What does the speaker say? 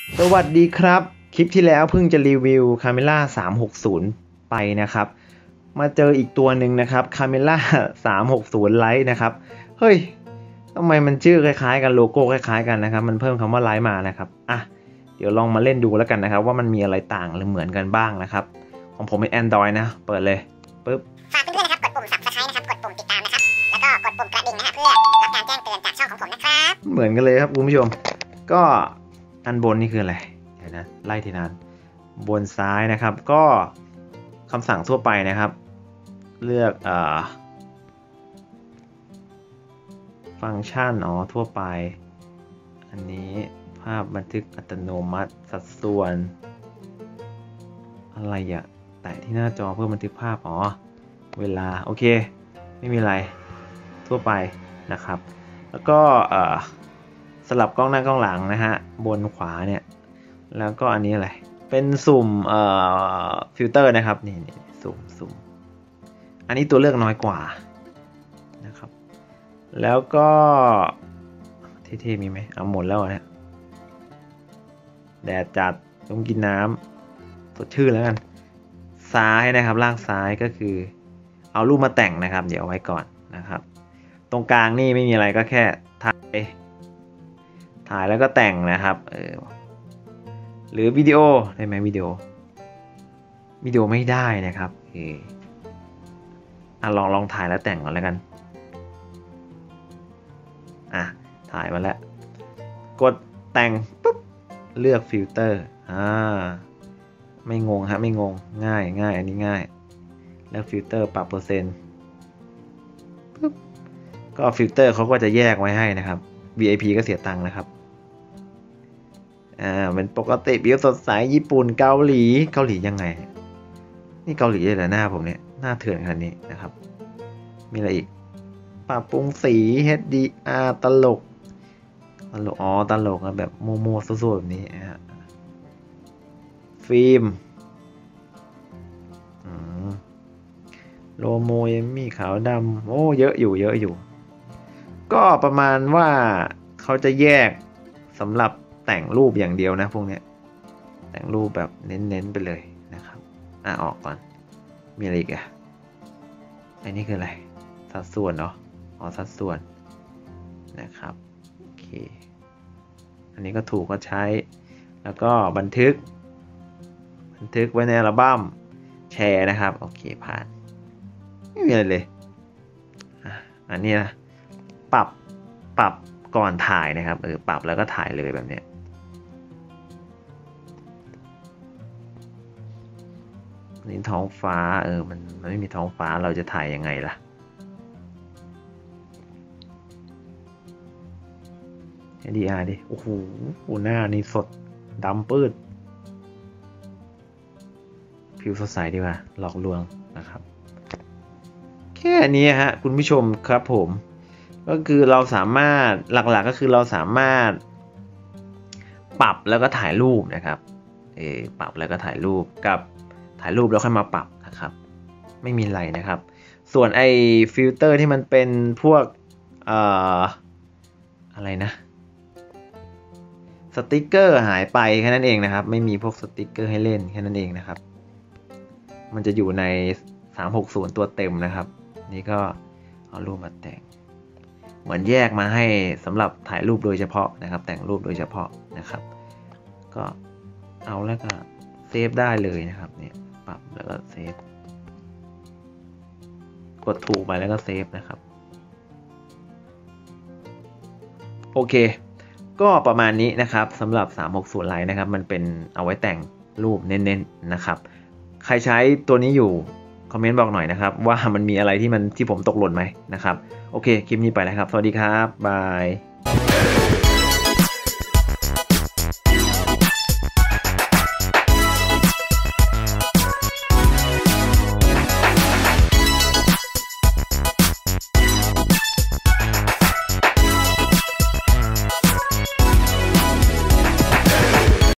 สวัสดีครับคลิปที่แล้วเพิ่งจะรีวิว Camera 360 ไปนะครับมาเจออีกตัวหนึ่งนะครับ Camera 360 Lite นะครับเฮ้ยทำไมมันชื่อคล้ายๆกันโลโก้คล้ายๆกันนะครับมันเพิ่มคำว่า Lite มานะครับเดี๋ยวลองมาเล่นดูแล้วกันนะครับว่ามันมีอะไรต่างหรือเหมือนกันบ้างนะครับของผมเป็น Android นะเปิดเลยปึ๊บฝากเพื่อนๆนะครับกดปุ่ม Subscribe นะครับกดปุ่มติดตามนะครับแล้วก็กดปุ่มกระดิ่งนะครับเพื่อรับการแจ้งเตือนจากช่องของผมนะครับเหมือนกันเลยครับคุณผู้ชมก็อันบนนี่คืออะไรเดี๋ยวนะไล่ทีนานบนซ้ายนะครับก็คำสั่งทั่วไปนะครับเลือกฟังก์ชันทั่วไปอันนี้ภาพบันทึกอัตโนมัติสัดส่วนอะไรแตะที่หน้าจอเพื่อบันทึกภาพเวลาโอเคไม่มีอะไรทั่วไปนะครับแล้วก็สลับกล้องหน้ากล้องหลังนะฮะบนขวาเนี่ยแล้วก็อันนี้อะไรเป็นสุ่มฟิลเตอร์นะครับนี่สุ่มอันนี้ตัวเลือกน้อยกว่านะครับแล้วก็เท่ๆมีไหมเอาหมดแล้วนะแดดจัดต้องกินน้ำสดชื่นแล้วกันซ้ายนะครับล่างซ้ายก็คือเอารูปมาแต่งนะครับเดี๋ยวเอาไว้ก่อนนะครับตรงกลางนี่ไม่มีอะไรก็แค่ถ่ายแล้วก็แต่งนะครับหรือวิดีโอได้ไหมวิดีโอไม่ได้นะครับลองถ่ายแล้วแต่งก่อนแล้วกันถ่ายมาแล้วกดแต่งปุ๊บเลือกฟิลเตอร์ไม่งงฮะไม่งงง่ายอันนี้ง่ายเลือกฟิลเตอร์ปรับเปอร์เซ็นต์ปุ๊บก็ฟิลเตอร์เขาก็จะแยกไว้ให้นะครับ VIP ก็เสียตังค์นะครับเป็นปกติบิวสดใสญี่ปุ่นเกาหลียังไงนี่เกาหลีเลยเหรอหน้าผมเนี่ยหน้าเถื่อนขนาดนี้นะครับมีอะไรอีกปรับปรุงสี HDR ตลกตลกแบบโมสู้ๆแบบนี้นะฮะฟิล์มโลโมเอมมี่ขาวดำเยอะอยู่ก็ประมาณว่าเขาจะแยกสำหรับแต่งรูปอย่างเดียวนะพวกนี้แต่งรูปแบบเน้นไปเลยนะครับออกก่อนมีอะไรอีกอันนี้คืออะไรสัดส่วนสัดส่วนนะครับโอเคอันนี้ก็ถูกก็ใช้แล้วก็บันทึกไว้ในอัลบั้มแชร์นะครับโอเคผ่านไม่มีอะไรเลยอันนี้นะปรับก่อนถ่ายนะครับปรับแล้วก็ถ่ายเลยแบบนี้นี่ท้องฟ้ามันไม่มีท้องฟ้าเราจะถ่ายยังไงล่ะHDR ดิโอ้โหหน้านี่สดดำปื้ดผิวสดใสดีกว่าหลอกลวงนะครับแค่นี้ฮะคุณผู้ชมครับผมก็คือเราสามารถหลักๆก็คือเราสามารถปรับแล้วก็ถ่ายรูปนะครับปรับแล้วก็ถ่ายรูปกับถ่ายรูปแล้วค่อยมาปรับนะครับไม่มีอะไรนะครับส่วนไอ้ฟิลเตอร์ที่มันเป็นพวกอะไรนะสติกเกอร์หายไปแค่นั้นเองนะครับไม่มีพวกสติกเกอร์ให้เล่นแค่นั้นเองนะครับมันจะอยู่ใน360ตัวเต็มนะครับนี่ก็เอารูปมาแต่งเหมือนแยกมาให้สำหรับถ่ายรูปโดยเฉพาะนะครับแต่งรูปโดยเฉพาะนะครับก็เอาแล้วก็เซฟได้เลยนะครับเนี่ยปรับแล้วก็เซฟกดถูกไปแล้วก็เซฟนะครับโอเคก็ประมาณนี้นะครับสำหรับ360 Liteนะครับมันเป็นเอาไว้แต่งรูปเน้นๆนะครับใครใช้ตัวนี้อยู่คอมเมนต์บอกหน่อยนะครับว่ามันมีอะไรที่ผมตกหล่นไหมนะครับโอเคคลิปนี้ไปแล้วครับสวัสดีครับบาย